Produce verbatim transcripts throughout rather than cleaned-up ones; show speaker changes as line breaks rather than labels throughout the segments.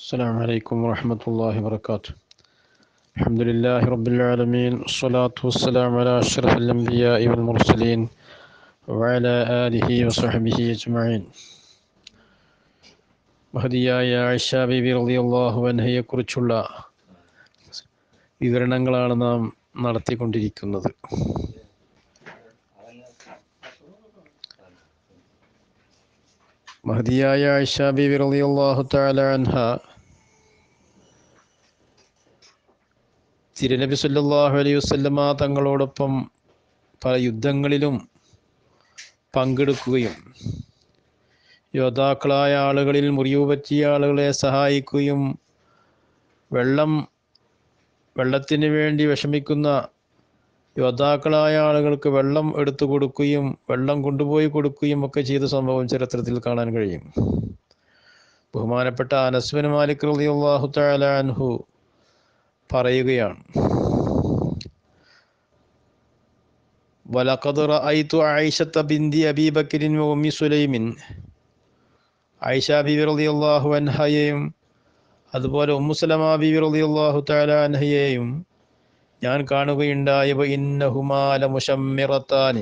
السلام عليكم ورحمة الله وبركاته. الحمد لله رب العالمين، والصلاة والسلام على أشرف الأنبياء والمرسلين وعلى آله وصحبه أجمعين. മഹദിയായ ആയിഷ ബീബി റളിയല്ലാഹു അൻഹയെ കുറിച്ചുള്ള വിവരണങ്ങളാണ് നാം നടത്തിക്കൊണ്ടിരിക്കുന്നത്. മഹദിയായ ആയിഷ ബീബി റളിയല്ലാഹു തആല അൻഹ തിരുനബി സല്ലല്ലാഹു അലൈഹി വസല്ലമ തങ്ങളോടൊപ്പം പല യുദ്ധങ്ങളിലും പങ്കെടുക്കുകയും യോദ്ധാക്കളായ ആളുകളിൽ മുറിവ് പറ്റിയ ആളുകളെ സഹായിക്കുകയും വെള്ളം വെള്ളത്തിന് വേണ്ടി വിഷമിക്കുന്ന യോദ്ധാക്കളായ ആളുകൾക്ക് വെള്ളം എടുത്തു കൊടുക്കുകയും വെള്ളം കൊണ്ടുപോയി കൊടുക്കുകയും ഒക്കെ ചെയ്ത സംഭവം ചരിത്രത്തിൽ കാണാൻ കഴിയും. ബഹുമാനപ്പെട്ട അനസ് ബിൻ മാലിക് റളിയല്ലാഹു തആല അൻഹു പറയുകയാണ്, വലഖദ് റഅയ്തു ആയിഷത ബിൻതി അബീ ബക്രിൻ വ ഉമ്മി സുലൈമിൻ, ആയിഷ ബീവി റളിയല്ലാഹു അൻഹയെയും അതുപോലെ ഉമ്മു സലമ ബീവി റളിയല്ലാഹു തആല അൻഹയെയും ഞാൻ കാണുകയുണ്ടായി. വ ഇന്നഹുമാ ലമുശമ്മിറതാനി,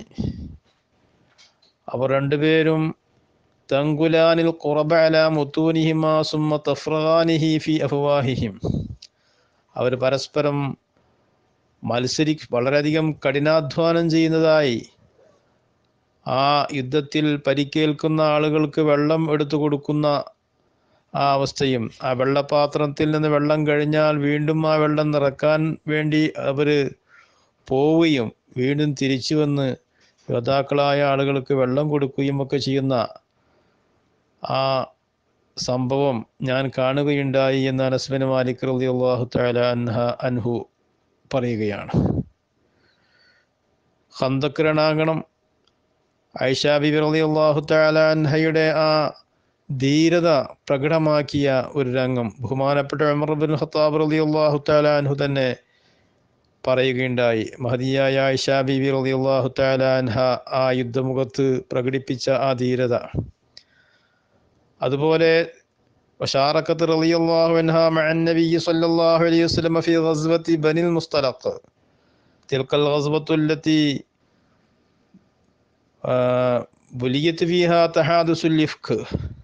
അവർ രണ്ടുപേരും തങ്കുലാനിൽ ഖുറബ അലാ മുതൂനിഹിമാ സുമ്മ തഫ്റഗാനിഹി ഫി അഫ്വാഹിഹിം, അവർ പരസ്പരം മത്സരി വളരെയധികം കഠിനാധ്വാനം ചെയ്യുന്നതായി ആ യുദ്ധത്തിൽ പരിക്കേൽക്കുന്ന ആളുകൾക്ക് വെള്ളം എടുത്തു കൊടുക്കുന്ന ആ അവസ്ഥയും, ആ വെള്ളപാത്രത്തിൽ നിന്ന് വെള്ളം കഴിഞ്ഞാൽ വീണ്ടും ആ വെള്ളം നിറക്കാൻ വേണ്ടി അവർ പോവുകയും വീണ്ടും തിരിച്ചു വന്ന് യോദ്ധാക്കളായ ആളുകൾക്ക് വെള്ളം കൊടുക്കുകയും ഒക്കെ ചെയ്യുന്ന ആ സംഭവം ഞാൻ കാണുകയുണ്ടായി എന്ന് അനസ് ബിൻ മാലിക് റളിയല്ലാഹു തആല അൻഹ അൻഹു പറയുകയാണ്. ഖന്തഖ് രണാങ്കണം ആയിഷ ബീബി റളിയല്ലാഹു തആല അൻഹയുടെ ആ ധീരത പ്രകടമാക്കിയ ഒരു രംഗം ബഹുമാനപ്പെട്ട ഉമർ ഇബ്നുൽ ഖത്താബ് റളിയല്ലാഹു തആല അൻഹു തന്നെ പറയുകയുണ്ടായി. മഹദിയായ ആയിഷ ബീബി റളിയല്ലാഹു തആല അൻഹ ആ യുദ്ധമുഖത്ത് പ്രകടിപ്പിച്ച ആ ധീരത, അതുപോലെ വശാറക്കത്ത് റളിയല്ലാഹു അൻഹ മഅൻ നബിയ്യി സ്വല്ലല്ലാഹു അലൈഹി വസല്ലം ഫീ ഗസ്വതി ബനിൽ മുസ്തലഖ്, തിൽക്കൽ ഗസ്വതു അല്ലതി ബുലിയത് ഫീഹാ തഹാദുസുൽ ഇഫ്ക്,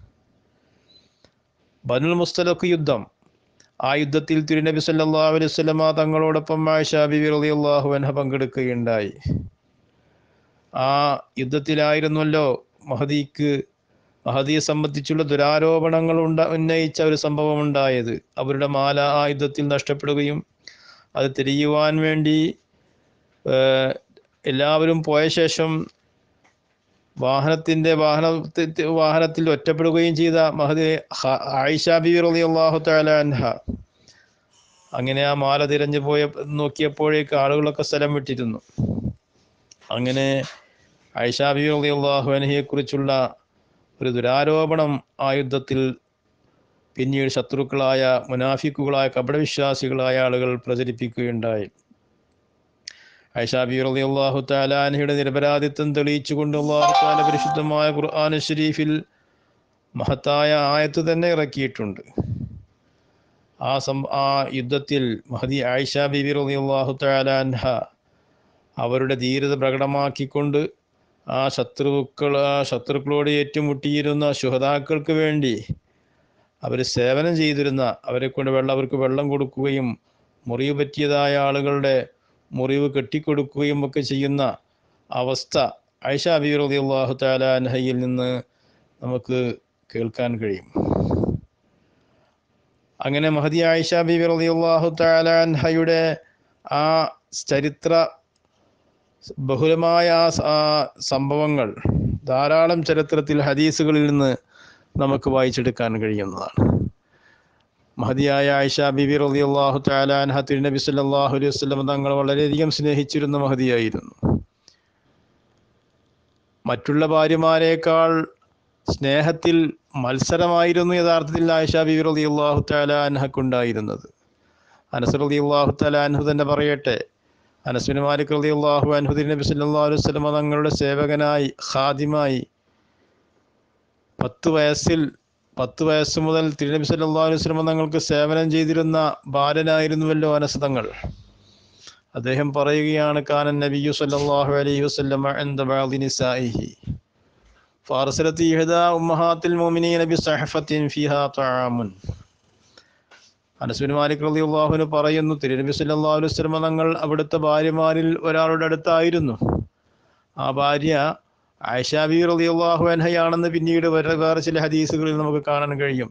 ബനുൽ മുസ്തലഖ് യുദ്ധം, ആ യുദ്ധത്തിൽ തിരുനബി സല്ലല്ലാഹു അലൈഹി വസല്ലമ തങ്ങളോടൊപ്പം ആയിഷ ബീബി റളിയല്ലാഹു അൻഹ പങ്കെടുക്കുകയുണ്ടായി. ആ യുദ്ധത്തിലായിരുന്നല്ലോ മഹദിക്ക് മഹദിയെ സംബന്ധിച്ചുള്ള ദുരാരോപണങ്ങൾ ഉണ്ട ഉന്നയിച്ച ഒരു സംഭവം ഉണ്ടായത്. അവരുടെ മാല ആ യുദ്ധത്തിൽ നഷ്ടപ്പെടുകയും അത് തിരിയുവാൻ വേണ്ടി എല്ലാവരും പോയ ശേഷം വാഹനത്തിൻ്റെ വാഹന വാഹനത്തിൽ ഒറ്റപ്പെടുകയും ചെയ്ത മഹദി ആയിഷ ബീബി റളിയല്ലാഹു തആല അൻഹ, അങ്ങനെ ആ മാല തിരഞ്ഞു പോയ നോക്കിയപ്പോഴേക്ക് ആളുകളൊക്കെ സ്ഥലം വിട്ടിരുന്നു. അങ്ങനെ ആയിഷ ബീബി റളിയല്ലാഹു അൻഹയെ കുറിച്ചുള്ള ഒരു ദുരാരോപണം ആ യുദ്ധത്തിൽ പിന്നീട് ശത്രുക്കളായ മുനാഫിക്കുകളായ കപടവിശ്വാസികളായ ആളുകൾ പ്രചരിപ്പിക്കുകയുണ്ടായി. ആയിഷ ബീബി റളിയല്ലാഹു തആല അൻഹയുടെ നിരപരാധിത്വം തെളിയിച്ചുകൊണ്ട് അല്ലാഹു തആല പരിശുദ്ധമായ ഖുർആൻ ശരീഫിൽ മഹത്തായ ആയത്ത് തന്നെ ഇറക്കിയിട്ടുണ്ട്. ആ സം ആ യുദ്ധത്തിൽ മഹദി ആയിഷ ബീബി റളിയല്ലാഹു തആല അൻഹ അവരുടെ ധീരത പ്രകടമാക്കിക്കൊണ്ട് ആ ശത്രുക്കൾ ആ ശത്രുക്കളോട് ഏറ്റുമുട്ടിയിരുന്ന ശുഹദാക്കൾക്ക് വേണ്ടി അവർ സേവനം ചെയ്തിരുന്ന, അവരെ കൊണ്ട് വെള്ളം അവർക്ക് വെള്ളം കൊടുക്കുകയും മുറിവ് പറ്റിയതായ ആളുകളുടെ മുറിവ് കെട്ടിക്കൊടുക്കുകയും ഒക്കെ ചെയ്യുന്ന അവസ്ഥ ആയിഷ ബീബി റളിയല്ലാഹു തആല അൻഹയിൽ നിന്ന് നമുക്ക് കേൾക്കാൻ കഴിയും. അങ്ങനെ മഹദി ആയിഷ ബീബി റളിയല്ലാഹു തആല അൻഹയുടെ ആ ചരിത്ര ബഹുലമായ ആ സംഭവങ്ങൾ ധാരാളം ചരിത്രത്തിൽ ഹദീസുകളിൽ നിന്ന് നമുക്ക് വായിച്ചെടുക്കാൻ കഴിയുന്നതാണ്. മഹദിയായ ആയിഷ ബീബി റളിയല്ലാഹു തആല അൻഹ തിരുനബി സല്ലല്ലാഹു അലൈഹി വസല്ലം തങ്ങൾ വളരെയധികം സ്നേഹിച്ചിരുന്ന മഹദിയായിരുന്നു. മറ്റുള്ള ഭാര്യമാരേക്കാൾ സ്നേഹത്തിൽ മത്സരമായിരുന്നു യഥാർത്ഥത്തിൽ ആയിഷ ബീബി റളിയല്ലാഹു തആല അൻഹക്കുണ്ടായിരുന്നത്. അനസ് റളിയല്ലാഹു തആല അൻഹു തന്നെ പറയട്ടെ, അനസ് ബിൻ മാലിക് റളിയല്ലാഹു അൻഹു തിരുനബി സല്ലല്ലാഹു അലൈഹി വസല്ലം തങ്ങളുടെ സേവകനായി ഖാദിമായി പത്ത് വയസ്സിൽ പത്ത് വയസ്സ് മുതൽ തിരുനബി സല്ലല്ലാഹു അലൈഹി വസല്ലം തങ്ങൾക്ക് സേവനം ചെയ്തിരുന്ന ബാലനായിരുന്നുവല്ലോ അനസ് തങ്ങൾ. അദ്ദേഹം പറയുകയാണ്, കാനൻ നബിയ്യു സല്ലല്ലാഹു അലൈഹി വസല്ലം ഇൻദ ബഅദി നിസാഇഹി ഫഅർസലത് ഇഹ്ദാ ഉമ്മഹാത്തിൽ മുഅ്മിനീന ബിസഹഫത്തിൻ ഫീഹാ തആമുൻ. അനസ് ബിൻ മാലിക് റളിയല്ലാഹു അൻഹു പറയുന്നു, തിരുനബി സല്ലല്ലാഹു അലൈഹി വസല്ലം തങ്ങൾ അവിടുത്തെ ഭാര്യമാരിൽ ഒരാളുടെ അടുത്തായിരുന്നു. ആ ഭാര്യ ആയിഷ ബീവി റളിയല്ലാഹു അൻഹയാണെന്ന് പിന്നീട് വേറെ വേറെ ചില ഹദീസുകളിൽ നമുക്ക് കാണാൻ കഴിയും.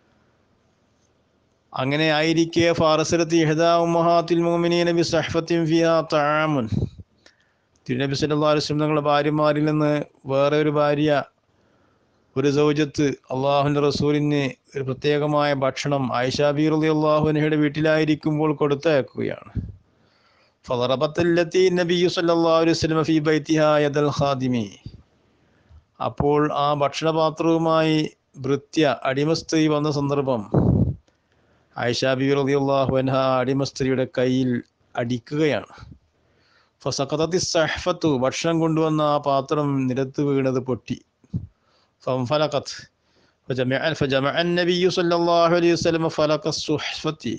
അങ്ങനെ ആയിരിക്കെ ഫാറസലത്തി ഇഹ്ദാ ഉമ്മഹാത്തിൽ മുഅ്മിനീന ബിസഹഫത്തിൻ ഫീഹാ തആമുൻ, തിരുനബി സല്ലല്ലാഹു അലൈഹി വസല്ലം തങ്ങളുടെ ഭാര്യമാരിൽ നിന്ന് വേറെ ഒരു ഭാര്യ, ഒരു സൗജത്ത് അള്ളാഹുവിൻ്റെ റസൂലിന് ഒരു പ്രത്യേകമായ ഭക്ഷണം ആയിഷ ബീവി റളിയല്ലാഹു അൻഹയുടെ വീട്ടിലായിരിക്കുമ്പോൾ കൊടുത്തയക്കുകയാണ്. ഫളറബത്തല്ലത്തി നബിയ്യു സല്ലല്ലാഹു അലൈഹി വസല്ലം ഫീ ബൈതിഹാ യദൽ ഖാദിമി. അപ്പോൾ ആ ഭക്ഷണപാത്രവുമായി ഭൃത്യ അടിമസ്ത്രീ വന്ന സന്ദർഭം ആയിഷ ബീവി റളിയല്ലാഹു അൻഹ അടിമസ്ത്രീയുടെ കയ്യിൽ അടിക്കുകയാണ്. ഫസഖതത്തി സഹഫത്തു, ഭക്ഷണം കൊണ്ടുവന്ന ആ പാത്രം നിലത്ത് വീണത് പൊട്ടി. ഫൻഫലഖത് ഫജമഅ ഫജമഅ നബിയ്യു സല്ലല്ലാഹു അലൈഹി വസല്ലം ഫലഖ സുഹ്ഫത്തി.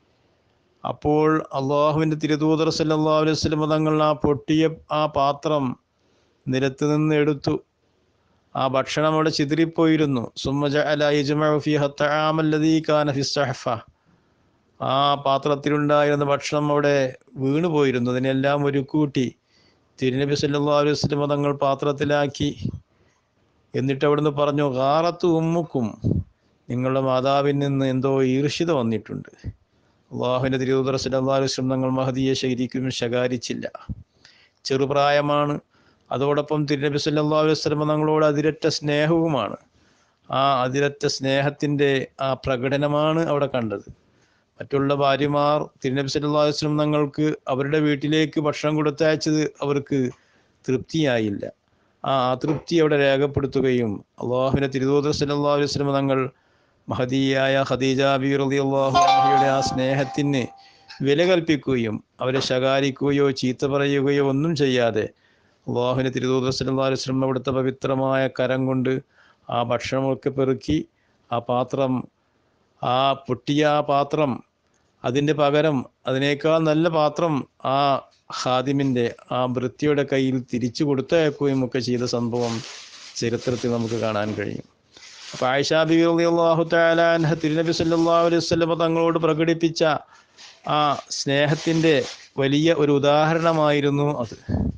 അപ്പോൾ അള്ളാഹുവിൻ്റെ തിരുദൂതർ സല്ലല്ലാഹു അലൈഹി വസല്ലം തങ്ങൾ ആ പൊട്ടിയ ആ പാത്രം നിലത്ത് നിന്ന് എടുത്തു. ആ ഭക്ഷണം അവിടെ ചിതറിപ്പോയിരുന്നു. സുമ്മ ജഅല യജ്മഉ ഫീഹ അത്അാമ അല്ലദീ കാന ഫി സഹഫ. ആ പാത്രത്തിലുണ്ടായിരുന്ന ഭക്ഷണം അവിടെ വീണു പോയിരുന്നു. അതിനെല്ലാം ഒരു കൂട്ടി തിരുനബി സല്ലല്ലാഹു അലൈഹി വസല്ലം തങ്ങൾ പാത്രത്തിലാക്കി. എന്നിട്ട് അവിടുന്ന് പറഞ്ഞു, ഗാറത്തു ഉമ്മുക്കും, നിങ്ങളുടെ മാതാവിൽ നിന്ന് എന്തോ ഈർഷ്യത വന്നിട്ടുണ്ട്. അള്ളാഹുവിൻ്റെ തിരുദൂതർ സല്ലല്ലാഹു അലൈഹി വസല്ലം തങ്ങൾ മഹദിയെ ശരിക്കും ശകാരിച്ചില്ല. ചെറുപ്രായമാണ്. അതോടൊപ്പം തിരുനബി സല്ലല്ലാഹു അലൈഹി വസല്ലം തങ്ങളോട് അതിരറ്റ സ്നേഹവുമാണ്. ആ അതിരറ്റ സ്നേഹത്തിൻ്റെ ആ പ്രകടനമാണ് അവിടെ കണ്ടത്. മറ്റുള്ള ഭാര്യമാർ തിരുനബി സല്ലല്ലാഹു അലൈഹി വസല്ലം തങ്ങൾക്ക് അവരുടെ വീട്ടിലേക്ക് ഭക്ഷണം കൊടുത്തയച്ചത് അവർക്ക് തൃപ്തിയായില്ല. ആ അതൃപ്തി അവിടെ രേഖപ്പെടുത്തുകയും അള്ളാഹുവിൻ്റെ തിരുദൂതർ സല്ലല്ലാഹു അലൈഹി വസല്ലം തങ്ങൾ മഹദിയായ ഖദീജ ബീവി റളിയല്ലാഹു അൻഹയുടെ ആ സ്നേഹത്തിന് വില കൽപ്പിക്കുകയും അവരെ ശകാരിക്കുകയോ ചീത്ത പറയുകയോ ഒന്നും ചെയ്യാതെ അള്ളാഹുവിൻ്റെ തിരുദൂതർ സല്ലല്ലാഹു അലൈഹി വസല്ലം അവിടുത്തെ പവിത്രമായ കരം കൊണ്ട് ആ ഭക്ഷണമൊക്കെ പെറുക്കി ആ പാത്രം, ആ പൊട്ടിയ ആ പാത്രം, അതിൻ്റെ പകരം അതിനേക്കാൾ നല്ല പാത്രം ആ ഖാദിമിൻ്റെ, ആ ഭൃത്യയുടെ കയ്യിൽ തിരിച്ചു കൊടുത്തയക്കുകയും ഒക്കെ ചെയ്ത സംഭവം ചരിത്രത്തിൽ നമുക്ക് കാണാൻ കഴിയും. അപ്പോൾ ആയിഷ ബീവി റളിയല്ലാഹു തആല അൻഹ തിരുനബി സല്ലല്ലാഹു അലൈഹി വസല്ലം തങ്ങളോട് പ്രകടിപ്പിച്ച ആ സ്നേഹത്തിൻ്റെ വലിയ ഒരു ഉദാഹരണമായിരുന്നു അത്.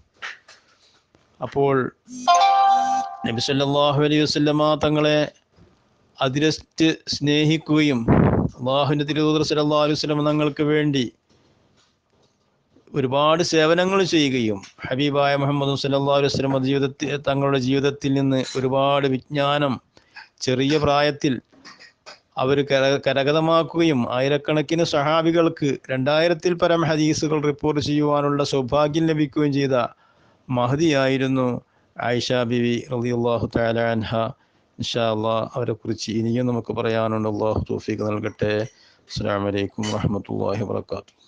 അപ്പോൾ നബി സല്ലല്ലാഹു അലൈഹി വസല്ലമ തങ്ങളെ അതിരറ്റ് സ്നേഹിക്കുകയും അള്ളാഹുവിൻ്റെ തിരുദൂതർ സല്ലല്ലാഹു അലൈഹി വസല്ലം തങ്ങൾക്ക് വേണ്ടി ഒരുപാട് സേവനങ്ങൾ ചെയ്യുകയും ഹബീബായ മുഹമ്മദ് സല്ലല്ലാഹു അലൈഹി വസല്ലം ജീവിതത്തിൽ തങ്ങളുടെ ജീവിതത്തിൽ നിന്ന് ഒരുപാട് വിജ്ഞാനം ചെറിയ പ്രായത്തിൽ അവർ കര കരഗതമാക്കുകയും ആയിരക്കണക്കിന് സഹാബികൾക്ക് രണ്ടായിരത്തിൽ പരം ഹദീസുകൾ റിപ്പോർട്ട് ചെയ്യുവാനുള്ള സൗഭാഗ്യം ലഭിക്കുകയും ചെയ്ത മഹദിയായിരുന്നു ആയിഷ ബീവി റളിയല്ലാഹു തആല അൻഹ. ഇൻഷാ അല്ലാഹ് അവരെക്കുറിച്ച് ഇനിയും നമുക്ക് പറയാനുണ്ട്. അല്ലാഹു തൗഫീഖ് നൽകട്ടെ. അസ്സലാമു അലൈക്കും വറഹ്മത്തുള്ളാഹി വബറകാതുഹു.